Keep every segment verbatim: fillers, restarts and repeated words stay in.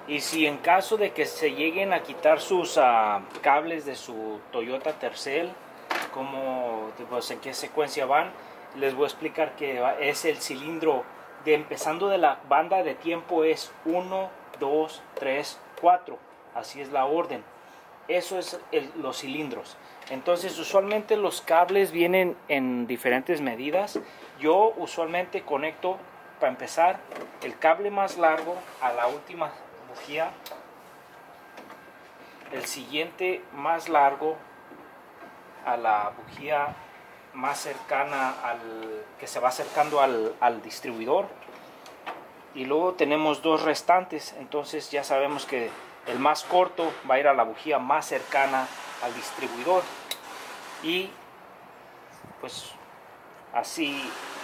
Y si en caso de que se lleguen a quitar sus uh, cables de su Toyota Tercel, como pues, en qué secuencia van, les voy a explicar que es el cilindro de empezando de la banda de tiempo es uno, dos, tres, cuatro. Así es la orden. Eso es el, los cilindros. Entonces usualmente los cables vienen en diferentes medidas. Yo usualmente conecto, para empezar, el cable más largo a la última bujía, el siguiente más largo a la bujía más cercana al que se va acercando al, al distribuidor, y luego tenemos dos restantes. Entonces ya sabemos que el más corto va a ir a la bujía más cercana al distribuidor, y pues así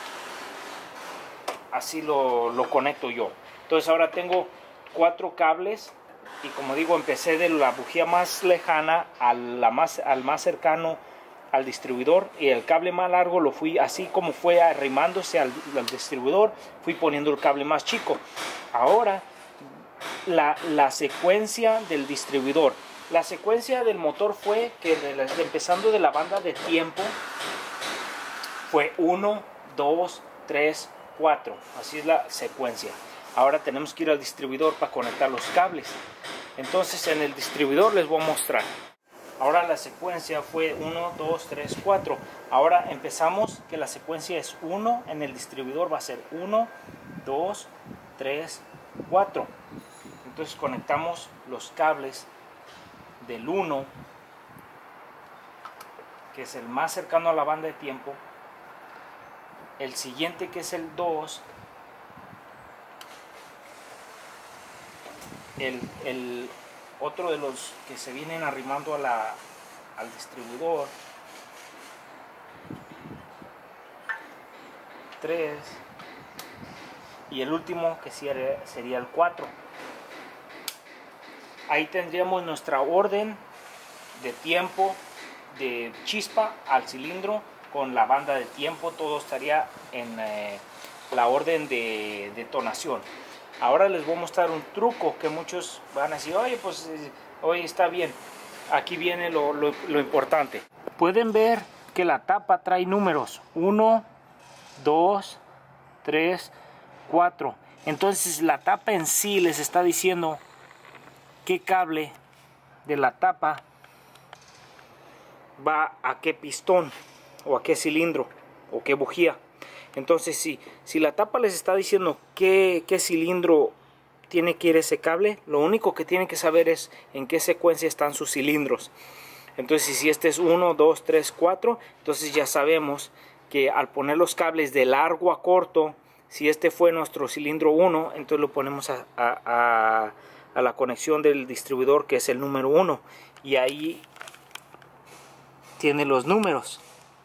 así lo, lo conecto yo. Entonces ahora tengo cuatro cables, y como digo, empecé de la bujía más lejana a la más, al más cercano al distribuidor, y el cable más largo lo fui, así como fue arrimándose al, al distribuidor, fui poniendo el cable más chico. Ahora la, la secuencia del distribuidor, la secuencia del motor fue que de la, de, empezando de la banda de tiempo fue uno, dos, tres, cuatro, así es la secuencia. Ahora tenemos que ir al distribuidor para conectar los cables. Entonces en el distribuidor les voy a mostrar. Ahora la secuencia fue uno, dos, tres, cuatro. Ahora empezamos que la secuencia es uno, en el distribuidor va a ser uno, dos, tres, cuatro. Entonces conectamos los cables del uno, que es el más cercano a la banda de tiempo, el siguiente que es el dos, el, el otro de los que se vienen arrimando a la, al distribuidor, tres, y el último que sería, sería el cuatro. Ahí tendríamos nuestra orden de tiempo de chispa al cilindro con la banda de tiempo, todo estaría en eh, la orden de detonación. Ahora les voy a mostrar un truco que muchos van a decir, oye, pues hoy está bien. Aquí viene lo, lo, lo importante. Pueden ver que la tapa trae números uno, dos, tres, cuatro. Entonces la tapa en sí les está diciendo qué cable de la tapa va a qué pistón o a qué cilindro o qué bujía. Entonces si, si la tapa les está diciendo qué, qué cilindro tiene que ir ese cable, lo único que tienen que saber es en qué secuencia están sus cilindros. Entonces si este es uno, dos, tres, cuatro, entonces ya sabemos que al poner los cables de largo a corto, si este fue nuestro cilindro uno, entonces lo ponemos a, a, a, a la conexión del distribuidor, que es el número uno, y ahí tiene los números.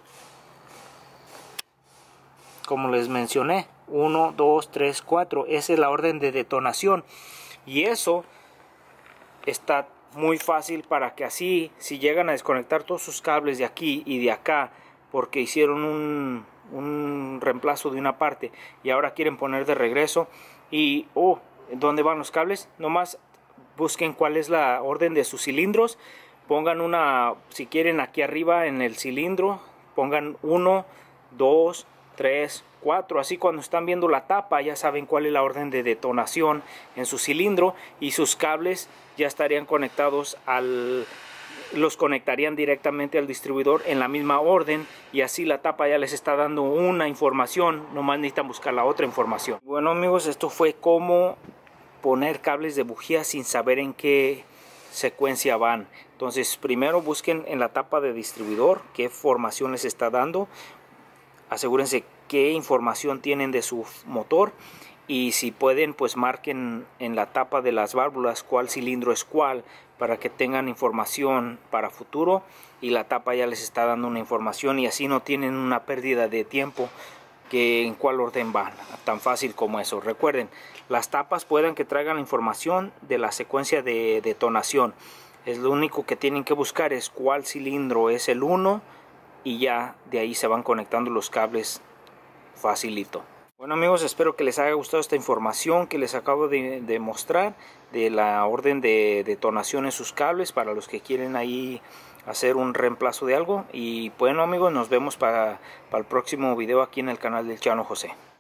Como les mencioné, uno, dos, tres, cuatro, esa es la orden de detonación, y eso está muy fácil para que así, si llegan a desconectar todos sus cables de aquí y de acá porque hicieron un, un reemplazo de una parte y ahora quieren poner de regreso y, oh, ¿dónde van los cables? Nomás busquen cuál es la orden de sus cilindros, pongan una, si quieren aquí arriba en el cilindro, pongan uno, dos, tres, cuatro, así cuando están viendo la tapa ya saben cuál es la orden de detonación en su cilindro, y sus cables ya estarían conectados al, los conectarían directamente al distribuidor en la misma orden, y así la tapa ya les está dando una información, nomás necesitan buscar la otra información. Bueno amigos, esto fue cómo poner cables de bujía sin saber en qué secuencia van. Entonces primero busquen en la tapa de distribuidor qué formación les está dando, asegúrense qué información tienen de su motor, y si pueden pues marquen en la tapa de las válvulas cuál cilindro es cuál, para que tengan información para futuro, y la tapa ya les está dando una información y así no tienen una pérdida de tiempo que en cuál orden van, tan fácil como eso. Recuerden, las tapas pueden que traigan la información de la secuencia de detonación, es lo único que tienen que buscar es cuál cilindro es el uno, y ya de ahí se van conectando los cables facilito. Bueno amigos, espero que les haya gustado esta información que les acabo de, de mostrar de la orden de detonación en sus cables para los que quieren ahí hacer un reemplazo de algo. Y bueno amigos, nos vemos para, para el próximo video aquí en el canal del Chano José.